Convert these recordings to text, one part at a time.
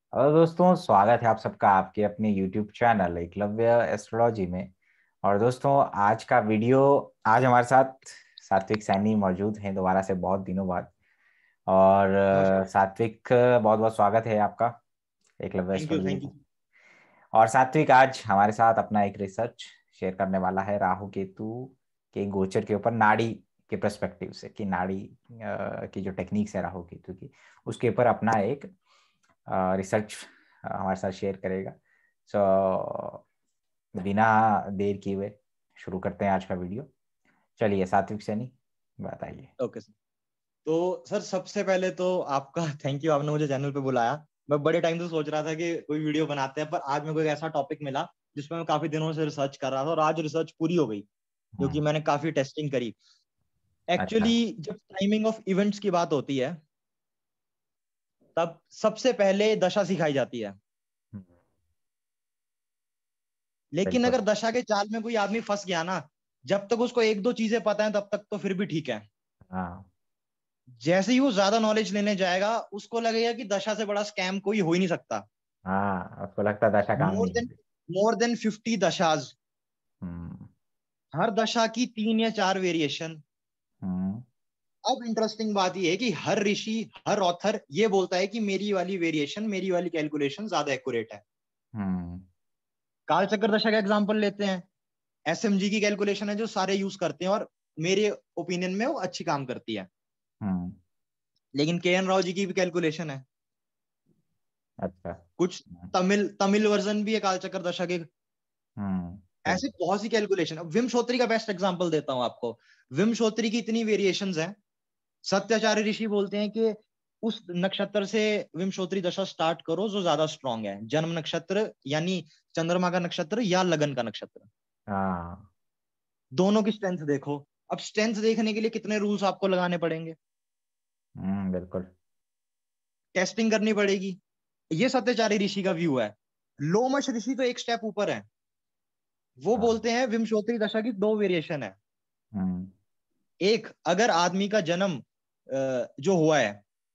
Hello दोस्तों, स्वागत है आप सबका आपके अपने YouTube चैनल एकलव्य एस्ट्रोलॉजी में। और दोस्तों, आज हमारे साथ सात्विक सैनी मौजूद हैं दोबारा से बहुत दिनों बाद। और नमस्कार। सात्विक, बहुत बहुत स्वागत है आपका Eklavya thank you astrology thank में। यू। और सात्विक आज हमारे साथ अपना एक रिसर्च शेयर करने वाला है राहु केतु के गोचर के ऊपर, नाड़ी के पर्सपेक्टिव से, कि नाड़ी की जो टेक्निक्स है राहु केतु की, उसके ऊपर अपना एक रिसर्च हमारे साथ शेयर करेगा। सो बिना देर किए हुए शुरू करते हैं आज का वीडियो। चलिए सात्विक सैनी, बताइए। Okay sir. तो सर सबसे पहले तो आपका थैंक यू, आपने मुझे चैनल पे बुलाया। मैं बड़े टाइम से सोच रहा था कि कोई वीडियो बनाते हैं, पर आज मेरे को एक ऐसा टॉपिक मिला जिसमें मैं काफी दिनों से रिसर्च कर रहा था और आज रिसर्च पूरी हो गई क्योंकि हम्म। मैंने काफी टेस्टिंग करी। अच्छा। एक्चुअली जब टाइमिंग ऑफ इवेंट्स की बात होती है तब सबसे पहले दशा सिखाई जाती है। हम्म, लेकिन बिल्कुल। अगर दशा के जाल में कोई आदमी फंस गया ना, जब तक उसको एक दो चीजें पता है तब तक तो फिर भी ठीक है। हाँ। जैसे ही वो ज्यादा नॉलेज लेने जाएगा उसको लगेगा कि दशा से बड़ा स्कैम कोई हो ही नहीं सकता। हाँ, उसको लगता है दशा काम मोर नहीं देन करती। मोर देन 50 दशाज, हम्म। हर दशा की 3 या 4 वेरिएशन। हम्म। अब इंटरेस्टिंग बात यह है कि हर ऋषि, हर ऑथर ये बोलता है कि मेरी वाली वेरिएशन, मेरी वाली कैलकुलेशन ज्यादा एक्यूरेट है। हम्म। काल चक्र दशा का एग्जांपल लेते हैं। एसएमजी की कैलकुलेशन है जो सारे यूज करते हैं और मेरे ओपिनियन में वो अच्छी काम करती है। हम्म। लेकिन के एन राव जी की भी कैलकुलेशन है। अच्छा। कुछ हम्म। तमिल तमिल वर्जन भी है काल चक्र दशा के। ऐसे बिल्कुल। बहुत सी कैलकुलेशन। विमशोत्री का बेस्ट एग्जांपल देता हूं आपको। विमशोत्री की इतनी वेरिएशंस हैं। सत्याचार्य ऋषि बोलते हैं कि उस नक्षत्र से विमशोत्री दशा स्टार्ट करो जो ज्यादा स्ट्रांग है, जन्म नक्षत्र यानी चंद्रमा का नक्षत्र या लगन का नक्षत्र। हाँ। दोनों की स्ट्रेंथ देखो। अब स्ट्रेंथ देखने के लिए कितने रूल्स आपको लगाने पड़ेंगे, बिल्कुल। टेस्टिंग करनी पड़ेगी। ये सत्याचार्य ऋषि का व्यू है। लोमश ऋषि तो एक स्टेप ऊपर है। वो हाँ। बोलते हैं विमशोत्री दशा की दो वेरिएशन है। हम्म। एक, अगर आदमी का जन्म जो हुआ है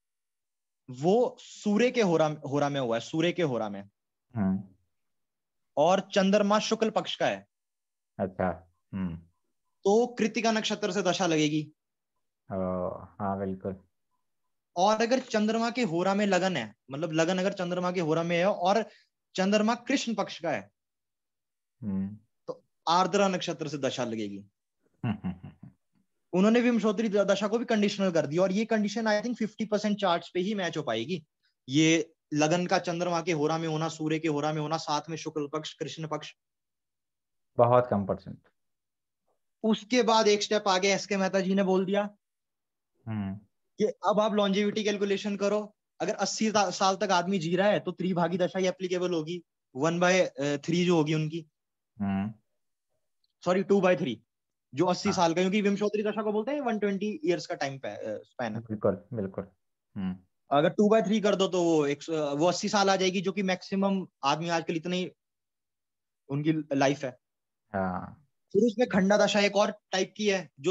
वो सूर्य के होरा में हुआ है, सूर्य के होरा में, हम्म। और चंद्रमा शुक्ल पक्ष का है, अच्छा। हम्म। तो कृतिका नक्षत्र से दशा लगेगी। ओ, हाँ बिल्कुल। और अगर चंद्रमा के होरा में लगन है, मतलब लगन अगर चंद्रमा के होरा में है और चंद्रमा कृष्ण पक्ष का है, हम्म। तो आर्द्रा नक्षत्र से दशा लगेगी। हम्म। उन्होंने विमशोत्री दशा को भी कंडीशनल कर दिया और ये कंडीशन आई थिंक 50% चार्ट्स पे ही मैच हो पाएगी। ये लगन का चंद्रमा के होरा में होना, सूर्य के होरा में होना, साथ में शुक्ल पक्ष कृष्ण पक्ष। बहुत कम परसेंट। उसके बाद एक स्टेप आगे एस के मेहता जी ने बोल दिया हम्म। कि अब आप लॉन्जेविटी कैलकुलेशन करो। अगर 80 साल तक आदमी जी रहा है तो त्रिभागी दशा ही एप्लीकेबल होगी। 1/3 जो होगी उनकी, हम्म। सॉरी 2/3, जो 80 साल हाँ का, क्योंकि विमशोत्री दशा को बोलते हैं 120 ईयर्स का टाइम स्पैन है। बिल्कुल बिल्कुल। हम्म। अगर 2/3 कर दो तो वो 80 साल आ जाएगी, जो कि मैक्सिमम आदमी आजकल इतनी उनकी लाइफ है। हाँ फिर उसमें खंडा दशा एक और टाइप की है जो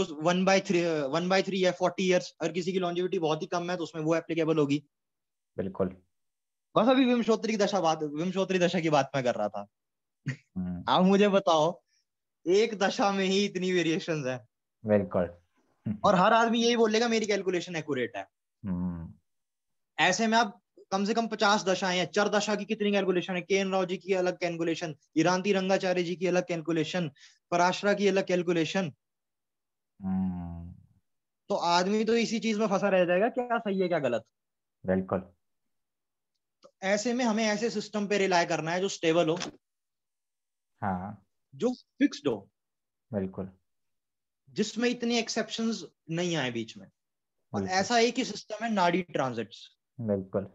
1/3 है, 40 ईयर्स। अगर किसी की लॉन्जेविटी बहुत ही कम है तो उसमें वो एप्लीकेबल होगी। बिल्कुल। बस अभी विमशोत्री दशा की बात मैं कर रहा था। हम्म। आप मुझे बताओ, एक दशा में ही इतनी वेरिएशंस है बिल्कुल। और हर आदमी यही बोलेगा मेरी कैलकुलेशन एक्यूरेट है। हम्म। ऐसे में आप कम से कम 50 दशाएं हैं। चर दशा की कितनी कैलकुलेशन है, के एन राव जी की अलग कैलकुलेशन, ईरानती रंगाचार्य जी की अलग कैलकुलेशन, पराशरा की अलग कैलकुलेशन। हम्म। तो आदमी तो इसी चीज में फंसा रह जाएगा, क्या सही है क्या गलत। बिल्कुल। तो ऐसे में हमें ऐसे सिस्टम पे रिलाय करना है जो स्टेबल हो, हाँ जो फिक्स्ड हो, बिल्कुल। जिसमें इतनी एक्सेप्शंस नहीं आए बीच में। और बिल्कुल। ऐसा एक ही सिस्टम है नाड़ी ट्रांजिट्स। बिल्कुल।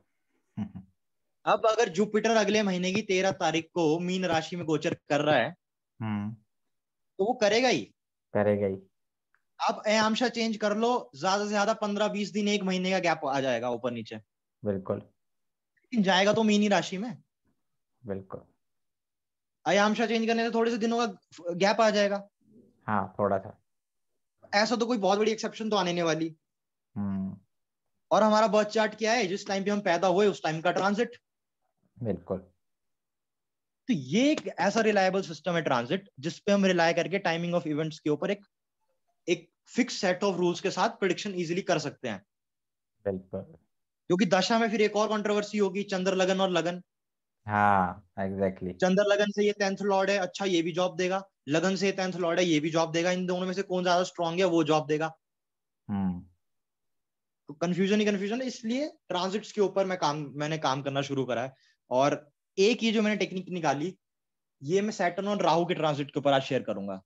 अब अगर जुपिटर अगले महीने की 13 तारीख को मीन राशि में गोचर कर रहा है हम्म। तो वो करेगा ही। करेगा ही। आप आंशा चेंज कर लो, ज्यादा से ज्यादा 15-20 दिन, एक महीने का गैप आ जाएगा ऊपर नीचे, बिल्कुल। लेकिन जाएगा तो मीन ही राशि में। बिल्कुल। अयांशा चेंज करने से थोड़े से दिनों का गैप आ जाएगा। हाँ थोड़ा सा। ऐसा तो कोई बहुत बड़ी एक्सेप्शन तो आने नहीं वाली। हम्म। और हमारा बर्थ चार्ट क्या है, जिस टाइम पे हम पैदा हुए उस टाइम का ट्रांजिट। बिल्कुल। तो ये एक ऐसा रिलायबल सिस्टम है ट्रांजिट, जिसपे हम रिलाय करके टाइमिंग ऑफ इवेंट्स के ऊपर एक एक फिक्स सेट ऑफ रूल्स के साथ प्रिडिक्शन इजीली कर सकते हैं। बिल्कुल। क्योंकि दशा में फिर एक और कंट्रोवर्सी होगी, चंद्र लगन और लगन। हाँ एग्जैक्टली। चंद्र लगन से ये 10th लॉर्ड है, अच्छा ये भी जॉब देगा। लगन से 10th लॉर्ड है, ये भी जॉब देगा। इन दोनों में से कौन ज्यादा स्ट्रांग है, वो जॉब देगा। हम्म। तो कंफ्यूजन ही कंफ्यूजन है। इसलिए ट्रांजिट्स के ऊपर मैंने काम करना शुरू करा है। और एक ये जो मैंने टेक्निक निकाली, ये मैं सैटर्न और राहु के ट्रांजिट के ऊपर आज शेयर करूंगा।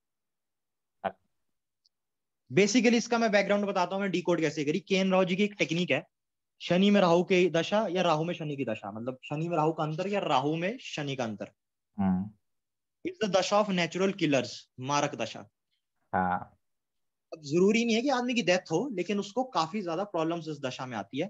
बेसिकली इसका मैं बैकग्राउंड बताता हूँ, मैं डिकोड कैसे करी। केएन राव जी की एक टेक्निक है, शनि में राहु की दशा या राहु में शनि की दशा, मतलब शनि में राहु का अंतर या राहु में शनि का अंतर। हम्म। It's the dasha of natural killers, मारक दशा। हाँ। अब जरूरी नहीं है कि आदमी की डेथ हो, लेकिन उसको काफी ज्यादा प्रॉब्लम्स इस दशा में आती है,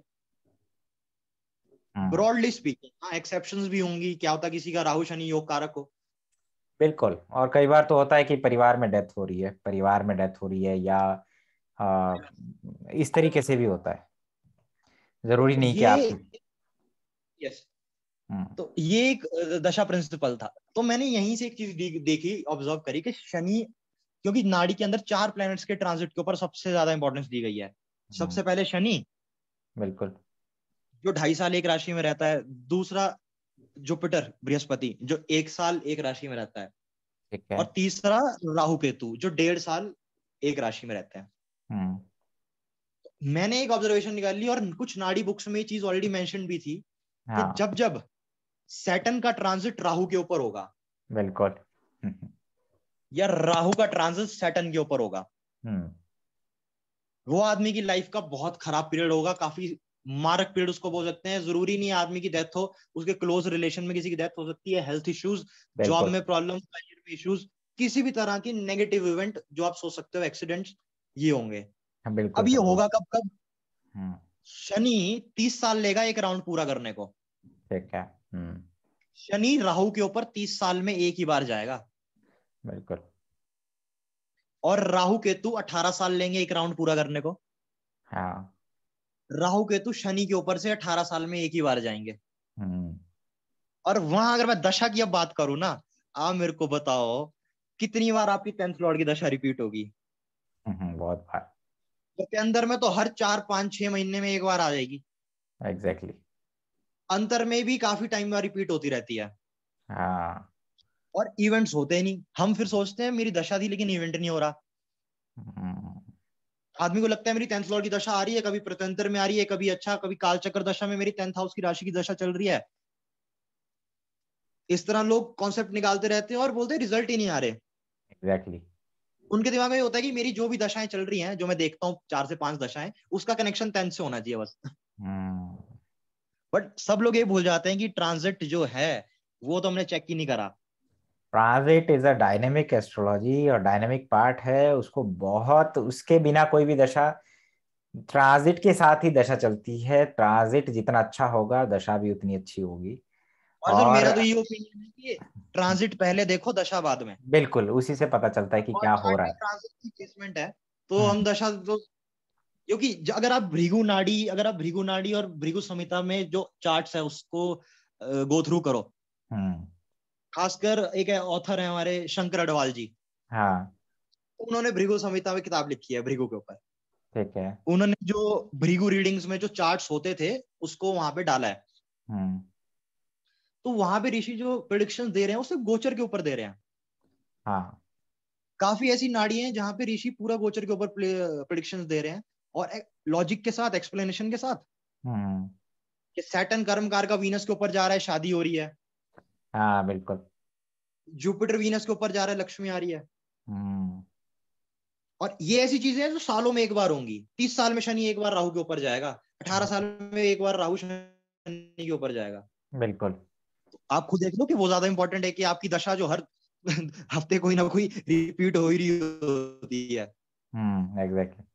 हम्म। Broadly speaking. हाँ एक्सेप्शंस भी होंगी, क्या होता किसी का राहु शनि योग कारक हो। बिल्कुल। और कई बार तो होता है कि परिवार में डेथ हो रही है, परिवार में डेथ हो रही है, या आ, इस तरीके से भी होता है, तो जरूरी नहीं कि ये, आपकी। Yes, hmm. तो ये एक दशा प्रिंसिपल था। तो मैंने यहीं से एक चीज देखी, ऑब्जर्व करी कि शनि, क्योंकि नाड़ी के अंदर 4 प्लैनेट्स के ट्रांजिट के ऊपर सबसे ज्यादा इंपॉर्टेंस दी गई है। हम्म। सबसे पहले शनि, बिल्कुल। जो 2.5 साल एक राशि में रहता है। दूसरा जुपिटर बृहस्पति, जो 1 साल एक राशि में रहता है। ठीक है। और तीसरा राहु केतु, जो 1.5 साल एक राशि में रहते हैं। हम्म। मैंने एक ऑब्जर्वेशन निकाल ली, और कुछ नाड़ी बुक्स में ये चीज ऑलरेडी मेंशन भी थी, कि हाँ। जब जब सैटर्न का ट्रांजिट राहु के ऊपर होगा, बिल्कुल। या राहु का ट्रांजिट सैटर्न के ऊपर होगा, हम्म। वो आदमी की लाइफ का बहुत खराब पीरियड होगा। काफी मारक पीरियड उसको बोल सकते हैं। जरूरी नहीं है आदमी की डेथ हो, उसके क्लोज रिलेशन में किसी की डेथ हो सकती है। हेल्थ इश्यूज, जॉब बिल्कुल। में प्रॉब्लम, करियर में इश्यूज, किसी भी तरह की नेगेटिव इवेंट जो आप सोच सकते हो, एक्सीडेंट्स, ये होंगे। हाँ, बिल्कुल अब ये बिल्कुल। होगा कब कब? हम्म। शनि 30 साल लेगा एक राउंड पूरा करने को। ठीक है। हम्म। शनि राहु के ऊपर 30 साल में एक ही बार जाएगा। बिल्कुल। और राहु केतु 18 साल लेंगे एक राउंड पूरा करने को। हाँ। राहु केतु शनि के ऊपर से 18 साल में एक ही बार जाएंगे। हम्म। और वहां अगर मैं दशा की अब बात करूं ना, आप मेरे को बताओ कितनी बार आपकी 10th लॉर्ड की दशा रिपीट होगी? बहुत बार। तो के अंदर में तो हर 4 5 6 महीने में एक बार आ जाएगी। एग्जैक्टली। अंतर में भी काफी टाइम में रिपीट होती रहती है। हाँ। और इवेंट्स होते ही नहीं। हम फिर सोचते हैं मेरी दशा थी लेकिन इवेंट नहीं हो रहा। हम्म। आदमी को लगता है मेरी 10th लॉर्ड की दशा आ रही है, कभी प्रत्यंतर में आ रही है, कभी अच्छा, कभी कालचक्र दशा में मेरी 10th हाउस की राशि की दशा चल रही है। इस तरह लोग कॉन्सेप्ट निकालते रहते हैं और बोलते हैं रिजल्ट ही नहीं आ रहे। एग्जैक्टली। उनके दिमाग में ये होता है कि मेरी जो भी दशाएं चल रही हैं, जो मैं देखता हूँ 4 से 5 दशाएं, उसका कनेक्शन 10th से होना चाहिए बस। हम्म। बट सब लोग ये भूल जाते हैं कि ट्रांजिट जो है वो तो हमने चेक ही नहीं करा। Transit is a dynamic astrology, और डायनेमिक पार्ट है उसको, बहुत उसके बिना कोई भी दशा, ट्रांजिट के साथ ही दशा चलती है। ट्रांजिट जितना अच्छा होगा दशा भी उतनी अच्छी होगी। और सर और मेरा तो ये ओपिनियन है कि ट्रांजिट पहले देखो, दशा बाद में। बिल्कुल उसी से पता चलता है कि और क्या हो चार्ट रहा में है। ट्रांजिट की प्लेसमेंट है, तो हम हम्म। दशा तो, क्योंकि अगर आप भृगु नाड़ी और भृगु संहिता में जो चार्ट्स है उसको गो थ्रू करो। हम्म। खासकर एक ऑथर है हमारे शंकर अडवाल जी, हाँ। उन्होंने भृगु संहिता में किताब लिखी है भृगु के ऊपर। ठीक है। उन्होंने जो भृगु रीडिंग्स में जो चार्ट्स होते थे उसको वहां पे डाला है। हम्म। तो वहां पे ऋषि जो प्रिडिक्शन दे रहे हैं उसे गोचर के ऊपर दे रहे हैं। हाँ। काफी ऐसी नाड़ी हैं जहां पे ऋषि पूरा गोचर के ऊपर प्रिडिक्शन दे रहे हैं, और लॉजिक के साथ, एक्सप्लेनेशन के साथ, हम्म। कि सैटर्न कर्मकार का वीनस के ऊपर जा रहा है, शादी हो रही है। हाँ। बिल्कुल। जुपिटर वीनस के ऊपर जा रहा है, लक्ष्मी आ रही है। हम्म। और ये ऐसी चीजें हैं जो सालों में एक बार होंगी। 30 साल में शनि एक बार राहु के ऊपर जाएगा, 18 साल में एक बार राहु शनि के ऊपर जाएगा। बिल्कुल। आप खुद देख लो कि वो ज्यादा इंपॉर्टेंट है कि आपकी दशा जो हर हफ्ते कोई ना कोई रिपीट हो ही रही होती है। एग्जैक्टली।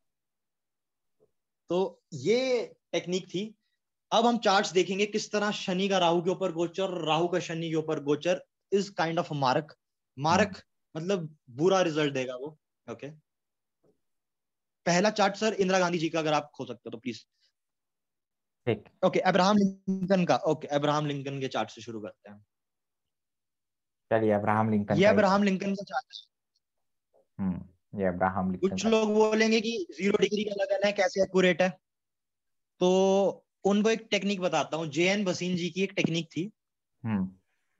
तो ये टेक्निक थी। अब हम चार्ट्स देखेंगे किस तरह शनि का राहु के ऊपर गोचर, राहु का शनि के ऊपर गोचर इज काइंड ऑफ मारक। हम्म। मारक मतलब बुरा रिजल्ट देगा वो। ओके, पहला चार्ट सर इंदिरा गांधी जी का, अगर आप खोल सकते हो तो प्लीज। ठीक, ओके, अब्राहम लिंकन का, ओके अब्राहम लिंकन के चार्ट से शुरू करते हैं। चलिए अब्राहम लिंकन ये का एक। अब्राहम लिंकन का चार्ट। ये अब्राहम लिंकन कुछ का। लोग बोलेंगे कि 0 डिग्री का लगन है, कैसे एक्यूरेट है? तो उनको एक टेक्निक बताता हूँ, जे एन भसीन जी की एक टेक्निक थी। Hmm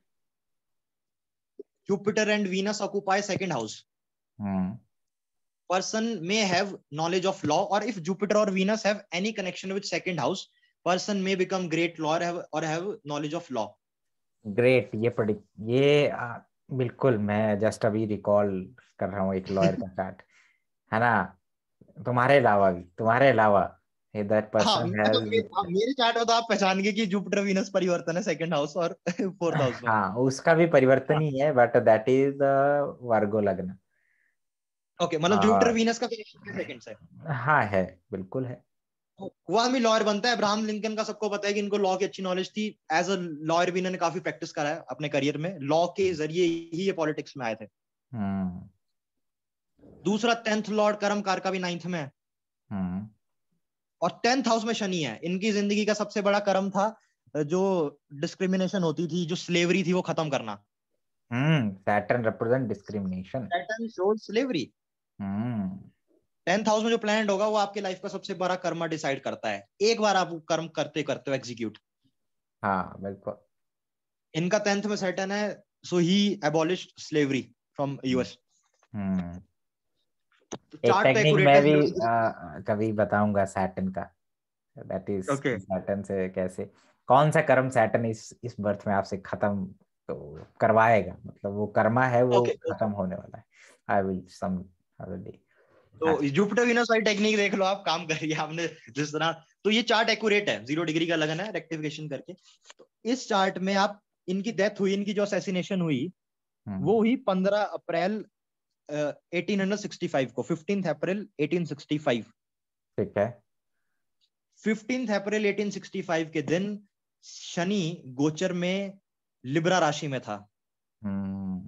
Jupiter and Venus occupy second house, hmm person may have knowledge of law, or if Jupiter or Venus have any connection with second house, person may become great lawyer or have knowledge of law. Great, ये predict, ये बिल्कुल मैं just अभी recall कर रहा हूँ एक lawyer का चार्ट, है ना? तुम्हारे अलावा दैट हाँ, पर्सन हैज। मेरे चार्ट में तो आप पहचान गए कि जुपिटर वीनस परिवर्तन है सेकंड हाउस और फोर्थ हाउस में। हाँ, उसका भी परिवर्तन हाँ, ही है, बट दैट इज वर्गो लग्न। ओके, मतलब जुपिटर और वीनस का कनेक्शन है सेकंड से। हाँ है, बिल्कुल है। वो आदमी लॉयर बनता है। अब्राहम लिंकन का सबको पता है कि इनको लॉ की अच्छी नॉलेज थी। एज अ लॉयर भी इन्होंने काफी प्रैक्टिस करा है अपने करियर में, लॉ के जरिए ही ये पॉलिटिक्स में आए थे। हम्म दूसरा 10th लॉर्ड कर्मकार का भी 9th में है, हम्म और 10th हाउस में शनि है। इनकी जिंदगी का सबसे बड़ा कर्म था जो डिस्क्रिमिनेशन होती थी, जो स्लेवरी थी, वो खत्म करना। Saturn represent discrimination. Saturn shows slavery. Hmm 10th house में जो प्लैनेट होगा वो आपके लाइफ का सबसे बड़ा कर्म डिसाइड करता है, एक बार आप वो कर्म करते करते हो एग्जीक्यूट। हाँ बिल्कुल। इनका 10th में सैटर्न है, so he abolished slavery from US. Hmm तो एक चार्ट तो टेक्निक एक्यूरेट मैं है भी 0 डिग्री। कभी बताऊंगा सैटर्न का, दैट इज ओके, सैटर्न से कैसे, कौन सा कर्म सैटर्न इस बर्थ में आपसे खत्म तो करवाएगा, मतलब वो कर्मा है वो ओके, खत्म होने वाला है। I will some other day. तो जुपिटर वीनस वाली टेक्निक देख लो, आप काम करिए आपने जिस तरह। तो ये चार्ट एक्यूरेट है, 0 डिग्री का लगन है, रेक्टिफिकेशन करके। तो इस चार्ट में आप, इनकी डेथ हुई, इनकी जो असैसिनेशन हुई वो हुई 15 अप्रैल 1865 को, 15th अप्रैल 1865। ठीक है। 15th अप्रैल 1865 के दिन शनि गोचर में लिब्रा राशि में था। हम्म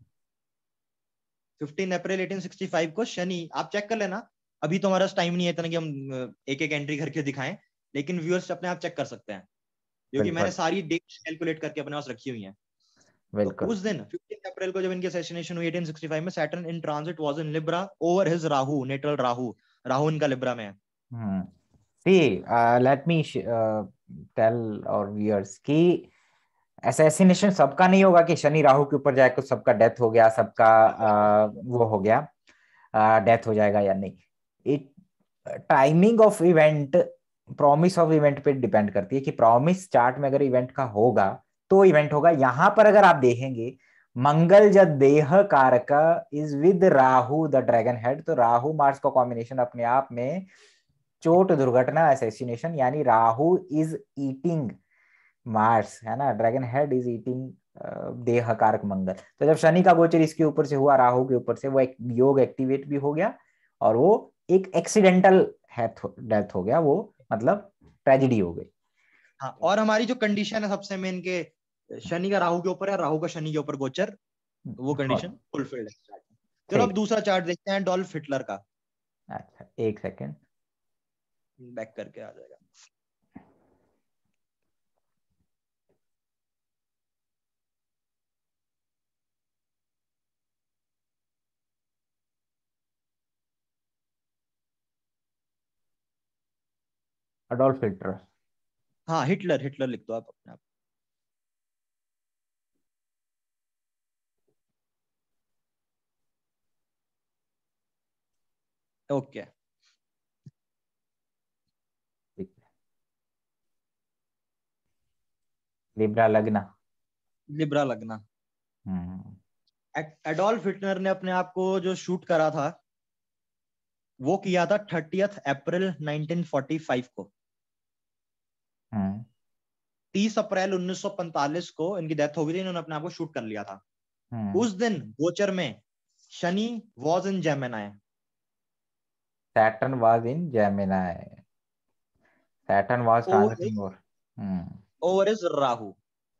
15 अप्रैल 1865 को शनि, आप चेक कर लेना। अभी तो हमारा टाइम नहीं है इतना कि हम एक एक एंट्री करके दिखाएं, लेकिन व्यूअर्स अपने आप चेक कर सकते हैं, क्योंकि मैंने बिल्कुल सारी डेट्स कैलकुलेट करके अपने पास रखी हुई हैं। तो बिल्कुल। उस दिन 15 अप्रैल को जब इनकी असैसिनेशन हुई 1865 में, Saturn in transit was in Libra over his Rahu, natal Rahu. Rahu इनका लिब्रा में है। Hmm see, let me tell our viewers कि असैसिनेशन सबका नहीं होगा कि शनि राहु के ऊपर जाए तो सबका डेथ हो गया, सबका वो हो गया, डेथ हो जाएगा या नहीं। It timing of event, promise of event पे डिपेंड करती है कि प्रॉमिस चार्ट में अगर इवेंट का होगा तो इवेंट होगा। यहां पर अगर आप देखेंगे, मंगल जब देह कारक is with Rahu the dragon head, तो राहु मार्स का कॉम्बिनेशन अपने आप में चोट दुर्घटना असैसिनेशन, यानी राहु इज ईटिंग मार्स, है ना, ड्रैगन हेड इज ईटिंग देह कारक मंगल। तो जब शनि का गोचर इसके ऊपर से हुआ, राहु के ऊपर से, वो एक योग एक्टिवेट भी हो गया, और वो एक एक्सीडेंटल डेथ हो गया, वो मतलब ट्रेजिडी हो गई। हाँ, और हमारी जो कंडीशन है सबसे मेन के शनि का राहु के ऊपर है, राहु का शनि के ऊपर गोचर, वो कंडीशन हाँ, फुलफिल्ड है। चलो अब ठीक। दूसरा चार्ट देखते हैं, डॉल्फ हिटलर का। अच्छा, एक सेकेंड। बैक करके आ जाएगा। Adolf Hitler. हाँ, हिटलर, हिटलर लिख दो आप अपने आप। ओके, ठीक है। लिब्रा लग्न। लिब्रा लगना। हम्म एडोल्फ हिटलर ने अपने आप को जो शूट करा था वो किया था 30th अप्रैल 1945 को। हम्म 30 अप्रैल 1945 को इनकी डेथ हो गई थी, इन्होंने अपने आप को शूट कर लिया था। हम्म उस दिन गोचर में Shani was in Gemini, Saturn was in Gemini, Saturn was transiting और over his Rahu.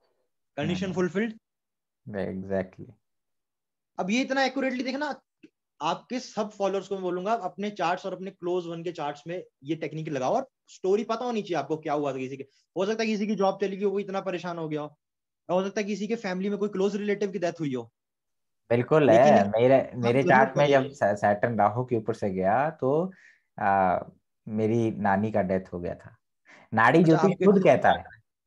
Condition hmm fulfilled. Exactly. अब ये इतना एक्यूरेटली देखना, आपके सब फॉलोअर्स को मैं बोलूंगा अपने चार्ट्स और अपने क्लोज वन के चार्ट्स में ये टेक्निक लगाओ, और स्टोरी पता होनी चाहिए आपको क्या हुआ था किसी के। हो सकता है किसी की जॉब चली गई हो, वो इतना परेशान हो गया हो सकता है किसी के फैमिली में कोई क्लोज रिलेटिव की डेथ हुई हो। बिल्कुल लेकिन है। एक मेरे काम मेरे जरूर चार्ट में जब करिए। सैटर्न राहु के ऊपर से गया तो आ, मेरी नानी का डेथ हो गया था। नाड़ी अच्छा, ज्योतिष आपके खुद नानी कहता का? है,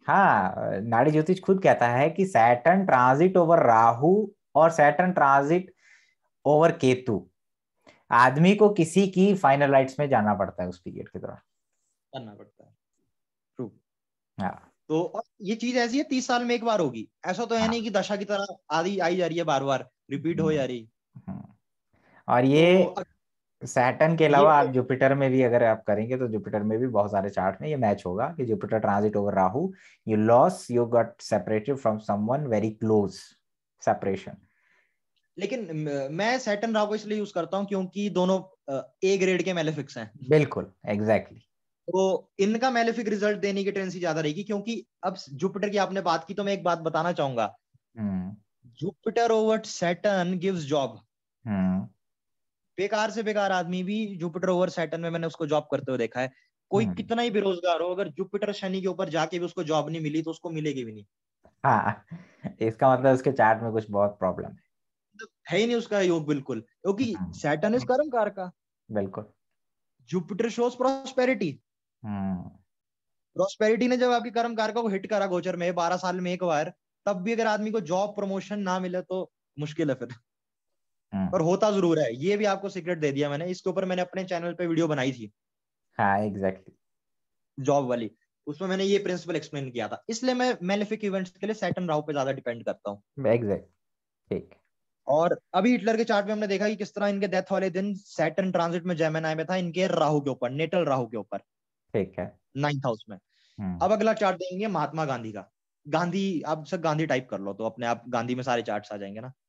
हाँ नाड़ी ज्योतिष खुद कहता है कि सैटर्न ट्रांजिट ओवर राहु और सैटर्न ट्रांजिट ओवर केतु, आदमी को किसी की फाइनल राइट्स में जाना पड़ता है उस पीरियड के दौरान। करना पड़ता है। ट्रू। हाँ तो और ये चीज ऐसी है 30 साल में एक बार होगी, ऐसा तो है नहीं हाँ। कि दशा की तरह आदि आई जा रही है, बार बार रिपीट हो हम्म, जा रही। हम्म। और तो ये सैटर्न के ये अलावा आप जुपिटर में भी अगर आप करेंगे तो जुपिटर में भी बहुत सारे चार्ट में ये मैच होगा कि Jupiter transit over Rahu, you loss, you got separated from someone very close, separation. लेकिन मैं सैटर्न राहु को इसलिए यूज करता हूँ क्योंकि दोनों ए ग्रेड के मेलेफिक्स हैं। बिल्कुल एग्जैक्टली। तो इनका मेलेफिक रिजल्ट देने की टेंडेंसी ज्यादा रहेगी, क्योंकि अब जुपिटर की आपने बात की तो मैं एक बात बताना चाहूंगा। Hmm Jupiter over Saturn gives job. Hmm बेकार से बेकार आदमी भी जुपिटर ओवर सैटर्न में मैंने उसको जॉब करते हुए देखा है। कोई हम्म। कितना ही बेरोजगार हो, अगर जुपिटर शनि के ऊपर जाके भी उसको जॉब नहीं मिली तो उसको मिलेगी भी नहीं। हाँ, इसका मतलब उसके चार्ट में कुछ बहुत प्रॉब्लम है। मतलब है ही नहीं उसका योग बिल्कुल, क्योंकि सैटर्न इज कर्म कार का। बिल्कुल। Jupiter shows prosperity. Hmm prosperity ने जब आपकी कर्म कार को हिट करा गोचर में 12 साल में एक बार, तब भी अगर आदमी को जॉब प्रमोशन ना मिले तो मुश्किल है फिर। हम्म। पर होता जरूर है, ये भी आपको सीक्रेट दे दिया मैंने, इसके ऊपर मैंने अपने चैनल पे वीडियो बनाई थी, हाँ एग्जैक्टली। जॉब वाली। उसमें मैंने ये प्रिंसिपल एक्सप्लेन किया था, इसलिए मैं मेलेफिक इवेंट्स के लिए सैटर्न राहु पे ज्यादा डिपेंड करता हूँ। एग्जैक्ट। ठीक। और अभी हिटलर के चार्ट में हमने देखा कि किस तरह इनके डेथ वाले दिन सैटर्न ट्रांजिट में जेमिनी में था, इनके राहु के ऊपर, नेटल राहु के ऊपर, ठीक है। 9th हाउस में। हम्म। अब अगला चार्ट देंगे महात्मा गांधी का। गांधी, आप सब गांधी टाइप कर लो तो अपने आप गांधी में सारे चार्ट्स आ जाएंगे ना।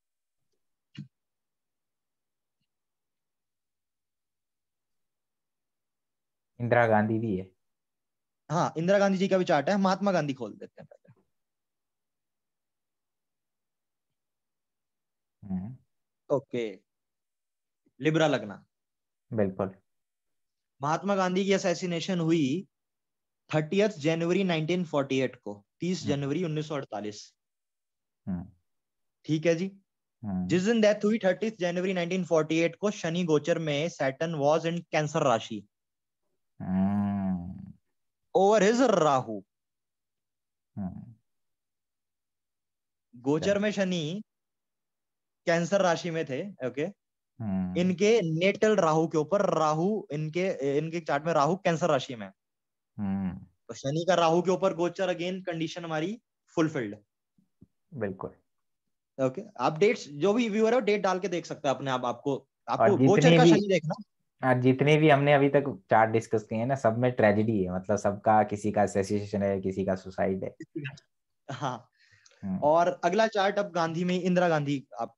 इंदिरा गांधी भी है। हाँ, इंदिरा गांधी जी का भी चार्ट है, महात्मा गांधी खोल देते हैं पहले। हम्म। ओके। लिब्रा लगना। बिल्कुल। महात्मा गांधी की असैसिनेशन हुई 30 जनवरी 1948 को, 30 हम्म जनवरी 1948। हम्म ठीक है जी। हम्म जिस दिन डेथ हुई 30 जनवरी 1948 को, शनि गोचर में Saturn was in Cancer rashi hmm over his Rahu. Hmm. गोचर चल। में शनि कैंसर राशि में थे। ओके। हम्म इनके नेटल राहु के ऊपर, राहु इनके इनके चार्ट में राहु कैंसर राशि में है। हम्म। तो शनि का राहु के ऊपर गोचर, अगेन कंडीशन हमारी फुलफिल्ड। बिल्कुल। ओके, आप डेट्स जो भी व्यूअर है डेट डाल के देख सकते हैं अपने आप, आपको और आपको गोचर जितनी का भी शनि देखना। जितने भी हमने अभी तक चार्ट डिस्कस किए हैं ना, सब में ट्रेजेडी है, मतलब सबका किसी का एसेसिनेशन है, किसी का सुसाइड है। हाँ। हम्म और अगला चार्ट अब गांधी में, इंदिरा गांधी आप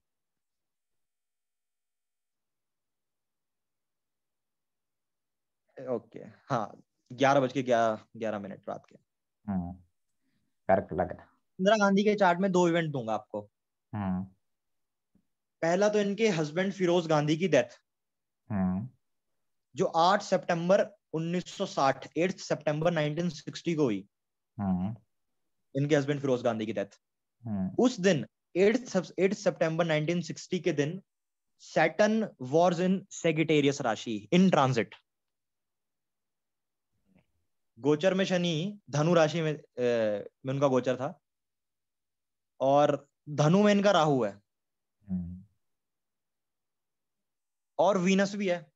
ओके। हाँ, 11 बज के 11 मिनट रात के। हम्म। कर्क लग्न। इंदिरा गांधी के चार्ट में दो इवेंट दूंगा आपको। हम्म पहला तो इनके हस्बैंड फिरोज गांधी की डेथ, हम्म जो 8 सितंबर 1960, 8 सितंबर 1960 को हुई। हम्म इनके हस्बैंड फिरोज गांधी की डेथ हम्म उस दिन, 8 सितंबर 1960 के दिन, सैटर्न वॉर्स इन सेगिटेरियस राशि इन ट्रांजिट। गोचर में शनि धनु राशि में उनका गोचर था, और धनु में इनका राहु है, हम्म। और वीनस भी है।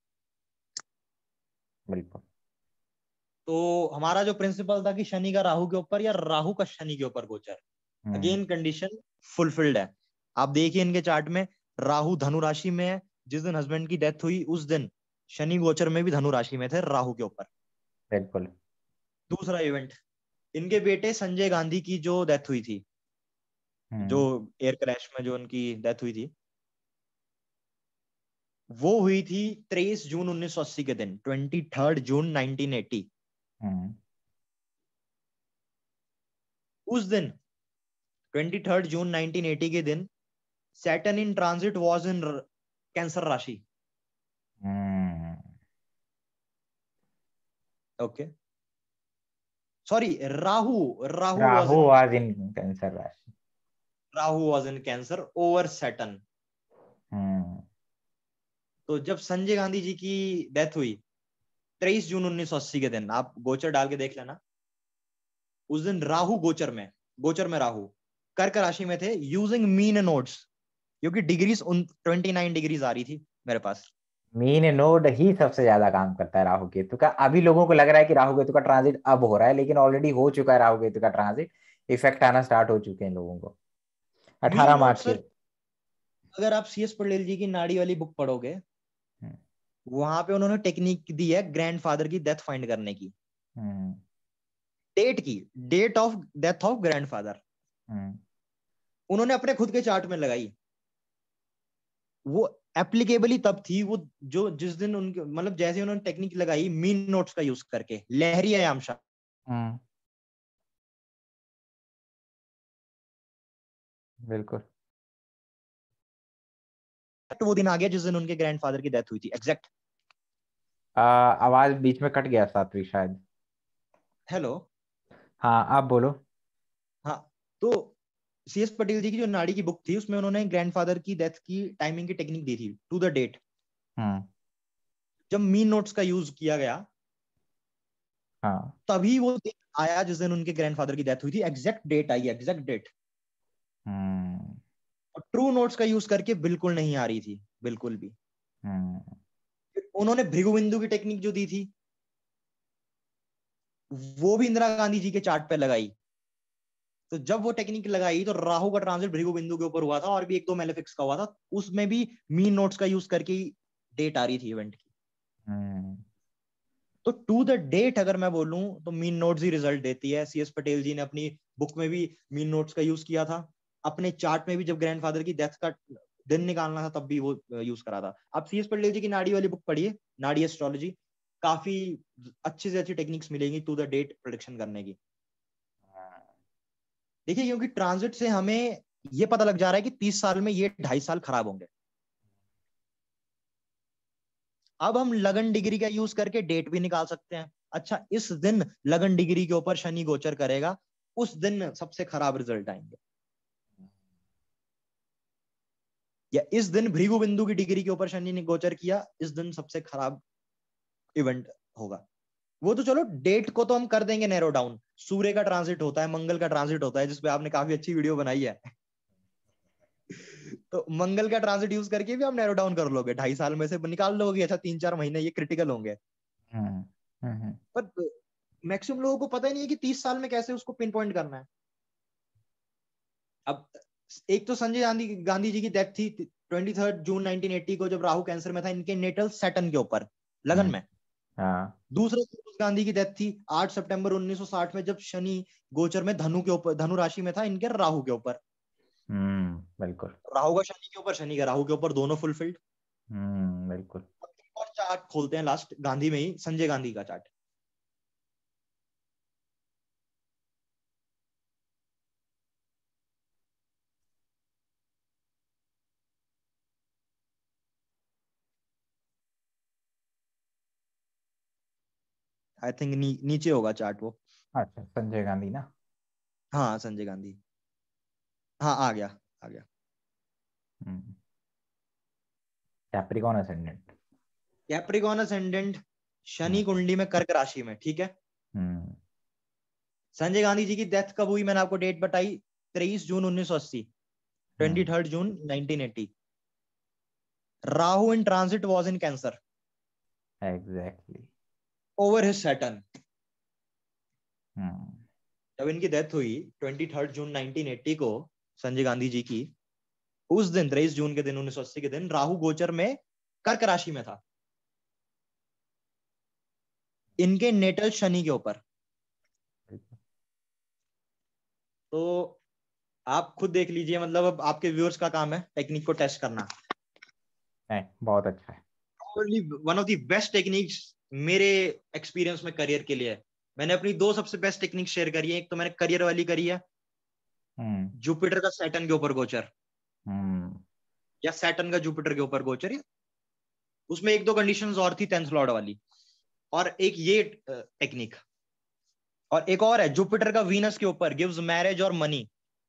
बिल्कुल। तो हमारा जो प्रिंसिपल था कि शनि का राहु के ऊपर या राहु का शनि के ऊपर गोचर, हम्म अगेन कंडीशन फुलफिल्ड है। आप देखिए इनके चार्ट में, राहु धनु राशि में है। जिस दिन हस्बैंड की डेथ हुई उस दिन शनि गोचर में भी धनु राशि में थे, राहु के ऊपर। बिल्कुल। दूसरा इवेंट, इनके बेटे संजय गांधी की जो डेथ हुई थी, जो हम्म एयर क्रैश में जो उनकी डेथ हुई थी, वो हुई थी 23 जून 1980 के दिन, 23 जून 1980। हम्म उस दिन 23 जून 1980 के दिन, Saturn in transit was in Cancer rashi. Okay, sorry, Rahu, Rahu was Rahu in, was in Cancer rashi. Rahu was in Cancer over Saturn. Hmm. तो जब संजय गांधी जी की डेथ हुई 23 जून 1980 के दिन, आप गोचर डाल के देख लेना, उस दिन राहु गोचर में राहु कर्क राशि में थे, यूजिंग मीन नोड्स, क्योंकि डिग्रीज 29 डिग्रीज आ रही थी मेरे पास। मीन नोड ही सबसे ज्यादा काम करता है राहु केतु का। अभी लोगों को लग रहा है कि राहु केतु का ट्रांजिट अब हो रहा है, लेकिन ऑलरेडी हो चुका है राहु केतु का ट्रांजिट। इफेक्ट आना स्टार्ट हो चुके हैं लोगों को मीन 18 मार्च नोड के। सर, अगर आप CS पटेल जी की नाड़ी वाली बुक पढ़ोगे, हम्म। वहां पे उन्होंने टेक्निक दी है ग्रैंडफादर की डेथ फाइंड करने की, हम्म। Date of death of grandfather hmm. उन्होंने अपने खुद के चार्ट में लगाई। वो एप्लीकेबली तब थी, वो जो जिस दिन उनके मतलब जैसे उन्होंने टेक्निक लगाई मीन नोट्स का यूज करके, लहरी आयामशा, हम्म। बिल्कुल। वो दिन आ गया जिस दिन उनके ग्रैंडफादर की डेथ हुई थी एग्जैक्ट। आवाज बीच में कट गया सात्विक शायद। हेलो। हाँ, आप बोलो। हाँ, तो CS पटेल जी की जो नाड़ी की बुक थी उसमें उन्होंने ग्रैंडफादर की डेथ की टाइमिंग की टेक्निक दी थी टू द डेट। हम्म। जब मीन नोट्स का यूज किया गया, हाँ। तभी वो दिन आया जिस दिन उनके ग्रैंडफादर की डेथ हुई थी, एग्जैक्ट डेट आई, एग्जैक्ट डेट। हम्म। और ट्रू नोट्स का यूज करके बिल्कुल नहीं आ रही थी, बिल्कुल भी। हम्म। उन्होंने भृगुबिंदु की टेक्निक जो दी थी, वो भी इंदिरा गांधी जी के चार्ट पे लगाई। तो जब वो टेक्निक लगाई तो राहु का ट्रांजिट भृगुबिंदु के ऊपर हुआ था, और भी एक दो मेलेफिक्स का हुआ था, उसमें भी मीन नोट्स का यूज करके डेट आ रही थी इवेंट की। हम्म। तो टू द डेट अगर मैं बोलूं तो मीन नोट्स ही रिजल्ट देती है। CS पटेल जी ने अपनी बुक में भी मीन नोट्स का यूज किया था, अपने चार्ट में भी जब ग्रैंडफादर की डेथ का दिन निकालना था तब भी वो यूज करा था। आप CS पटेल जी की नाड़ी वाली बुक पढ़िए, नाड़ी एस्ट्रोलॉजी, काफी अच्छी से अच्छी टेक्निक्स मिलेंगी टू द डेट प्रोडिक्शन करने की। देखिए, क्योंकि ट्रांजिट से हमें ये पता लग जा रहा है कि 30 साल में ये 2.5 साल खराब होंगे। अब हम लगन डिग्री का यूज करके डेट भी निकाल सकते हैं। अच्छा, इस दिन लगन डिग्री के ऊपर शनि गोचर करेगा, उस दिन सबसे खराब रिजल्ट आएंगे। या इस दिन भृगु बिंदु की डिग्री के ऊपर शनि ने गोचर किया, इस दिन सबसे खराब इवेंट होगा। वो तो चलो डेट को तो हम कर देंगे नैरो डाउन। सूर्य का ट्रांजिट होता है, मंगल का ट्रांजिट होता है, जिसपे आपने काफी अच्छी वीडियो बनाई है। तो मंगल का ट्रांजिट यूज करके भी आप नैरो डाउन कर लोगे, 2.5 साल में से निकाल लोगे, अच्छा 3-4 महीने ये क्रिटिकल होंगे। हम्म। हम्म। पर मैक्सिमम लोगों को पता ही नहीं है कि 30 साल में कैसे उसको पिन पॉइंट करना है। अब एक तो संजय गांधी गांधी जी की डेथ थी 23 जून 1980 को, जब राहु कैंसर में था, इनके नेटल सैटर्न के ऊपर, लगन हम्म। में। हाँ। दूसरा सोनिया गांधी की डेथ थी 8 सितंबर 1960 में, जब शनि गोचर में धनु के ऊपर, धनु राशि में था, इनके राहु के ऊपर। बिल्कुल। राहु का शनि के ऊपर, शनि का राहु के ऊपर, दोनों फुलफिल्ड। बिल्कुल। और चार्ट खोलते हैं लास्ट गांधी में ही, संजय गांधी का चार्ट। आई थिंक नीचे होगा चार्ट वो। अच्छा, संजय गांधी ना। हाँ, संजय गांधी, हाँ आ गया, आ गया। Hmm. Capricorn ascendant. Capricorn ascendant, hmm. Shani कुंडली में कर्क राशि में, ठीक है। हम्म। संजय गांधी जी की डेथ कब हुई, मैंने आपको डेट बताई, 23 June 1980, hmm. 23 June 1980। Rahu in transit was in cancer exactly. Over his Saturn. Hmm. जब इनकी डेथ हुई 23 जून 1980 को, संजय गांधी जी की, उस दिन 23 जून के दिन 1980 के दिन राहु गोचर में कर्क राशि में था, इनके नेटल शनि के ऊपर। तो आप खुद देख लीजिए, मतलब अब आपके व्यूअर्स का काम है टेक्निक को टेस्ट करना। नहीं, बहुत अच्छा है। One of the best techniques मेरे एक्सपीरियंस में करियर के लिए है। मैंने अपनी दो सबसे बेस्ट टेक्निक शेयर करी है। एक तो मैंने करियर वाली करी है, हम्म। जुपिटर का सैटर्न के ऊपर गोचर। हम्म। या सैटर्न का जुपिटर के ऊपर गोचर, उसमें एक दो कंडीशंस और थी 10th लॉर्ड वाली, और एक ये टेक्निक, और एक और है जुपिटर का वीनस के ऊपर गिव्स मैरिज और मनी।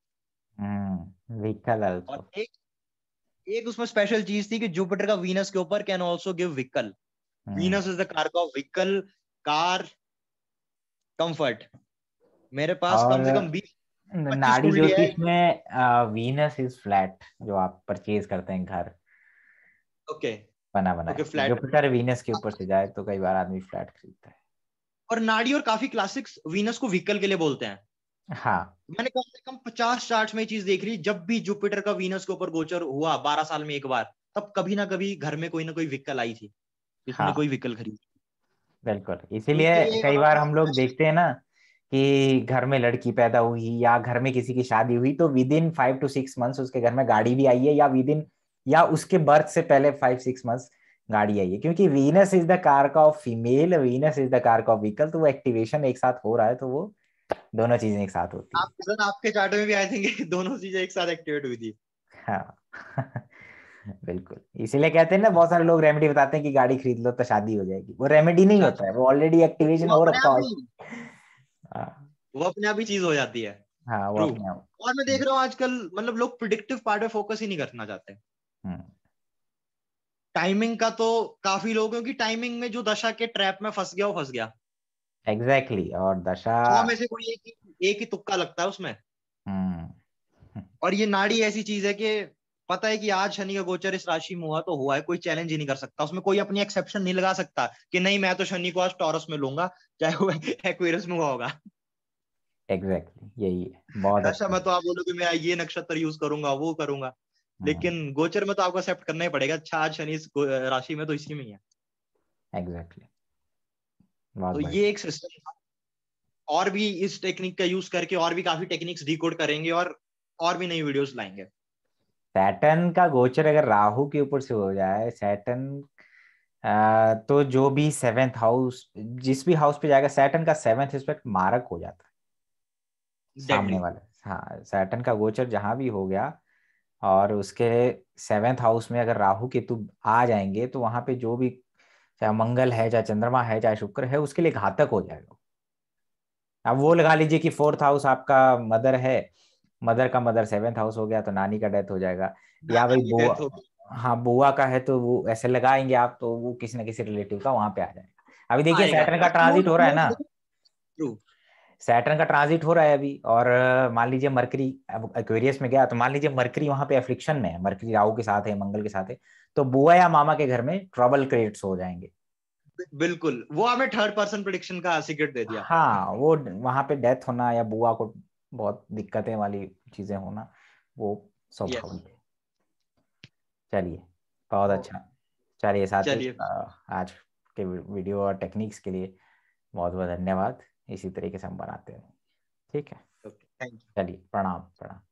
व्हीकल और आल्सो। एक उसमें स्पेशल चीज थी कि जुपिटर का वीनस के ऊपर can also give vehicle. Venus is the karaka of vehicle, car, comfort. मेरे पास और कम से कम 20-25 नाड़ी कुंडली है। ज्योतिष में वीनस इज फ्लैट, जो आप परचेज करते हैं घर ओके। बना ओके, बनाया, फ्लैट। जुपिटर वीनस के ऊपर से जाए तो कई बार आदमी फ्लैट खरीदता है। और नाड़ी और काफी क्लासिक्स वीनस को व्हीकल के लिए बोलते हैं। हाँ मैंने कम से कम 50 चार्ट में ये चीज देख ली, जब भी जुपिटर का वीनस के ऊपर गोचर हुआ 12 साल में एक बार, तब कभी ना कभी घर में कोई ना कोई व्हीकल आई थी, किसी ने हाँ कोई व्हीकल खरीदी। बिल्कुल, तो इसीलिए ये कई वहां बार का हम लोग best- देखते हैं ना कि घर में लड़की पैदा हुई या घर में किसी की शादी हुई तो विद इन 5 to 6 मंथ्स उसके घर में गाड़ी भी आई है, या विद इन या उसके बर्थ से पहले 5-6 मंथ्स गाड़ी आई है, क्योंकि Venus is the karaka of female, Venus is the karaka of vehicle, तो वो एक्टिवेशन एक साथ हो रहा है, तो वो दोनों चीजें एक साथ होती है। आपके चार्ट में भी आई थिंक दोनों चीजें एक साथ एक्टिवेट हुई थी। हाँ बिल्कुल, इसीलिए कहते हैं ना, बहुत सारे लोग रेमेडी बताते हैं कि गाड़ी खरीद लो तो शादी हो जाएगी, वो रेमेडी नहीं होता है, वो ऑलरेडी एक्टिवेशन वो हो अपने रखा आप है। ही हाँ। वो अपने आप ही चीज हो जाती है। हाँ वो ट्रू। अपने आप। और मैं देख रहा हूँ आजकल मतलब लोग प्रिडिक्टिव पार्ट पे फोकस ही नहीं करना चाहते। हम्म। टाइमिंग का तो काफी लोग, क्योंकि टाइमिंग में जो दशा के ट्रैप में फंस गया वो फंस गया। एग्जैक्टली exactly, और दशा। 100 में से कोई एक ही तुक्का लगता है उसमें। हम्म। और ये नाड़ी ऐसी चीज है कि पता है कि आज शनि का गोचर इस राशि में हुआ तो हुआ है, कोई चैलेंज ही नहीं कर सकता उसमें, कोई अपनी एक्सेप्शन नहीं लगा सकता कि नहीं मैं तो शनि को आज टॉरस में लूंगा, चाहे वो एक्वेरियस में हुआ होगा। एग्जैक्टली exactly, यही है, बहुत दशा अच्छा। में तो आप बोलो कि मैं ये नक्षत्र यूज करूंगा वो करूंगा, हम्म। लेकिन गोचर में तो आपको एक्सेप्ट करना ही पड़ेगा, अच्छा आज शनि इस राशि में तो इसी में ही है। एग्जैक्टली exactly, बहुत तो ये बढ़िया। एक सिस्टम था। और भी इस टेक्निक का यूज करके और भी काफी टेक्निक्स डिकोड करेंगे, और भी नई वीडियोस लाएंगे। सैटर्न का गोचर अगर राहु के ऊपर से हो जाए, सैटर्न तो जो भी सेवेंथ हाउस, जिस भी हाउस पे जाएगा, सैटर्न का सेवेंथ एस्पेक्ट मारक हो जाता है सामने डेडली। वाले। हाँ, सैटर्न का गोचर जहां भी हो गया और उसके सेवेंथ हाउस में अगर राहु केतु आ जाएंगे तो वहां पे जो भी, चाहे मंगल है, चाहे चंद्रमा है, चाहे शुक्र है, उसके लिए घातक हो जाएगा। अब वो लगा लीजिए कि फोर्थ हाउस आपका मदर है, मदर का मदर सेवेंथ हाउस हो गया तो नानी का डेथ हो जाएगा, या भाई नानी की बुआ, डेथ होगी। हाँ बुआ का है तो वो ऐसे लगाएंगे आप, तो वो किसी ना किसी रिलेटिव का वहां पे आ जाएगा। अभी देखिए आएगा सैटर्न आएगा का ट्रांजिट क्लोज हो रहा है क्लोज। ना, ट्रू। सैटर्न का ट्रांजिट हो रहा है अभी, और मान लीजिए मरकरी अब एक्वेरियस में गया, तो मान लीजिए मरकरी वहां पे एफ्लिक्शन में है, मरकरी राहु के साथ है, मंगल के साथ है, तो बुआ या मामा के घर में ट्रबल क्रिएट्स हो जाएंगे। बिल्कुल, वो हमें थर्ड पर्सन प्रिडिक्शन का सीक्रेट दे दिया। हाँ, वो वहां पे डेथ होना या बुआ को बहुत दिक्कतें वाली चीजें होना, वो यस। स्वाभाविक है। चलिए, बहुत अच्छा। चलिए सात्विक, चलिए। आज के वीडियो और टेक्निक्स के लिए बहुत बहुत धन्यवाद, इसी तरीके से हम बनाते हैं। ठीक है। Okay, thank you. चलिए, प्रणाम प्रणाम।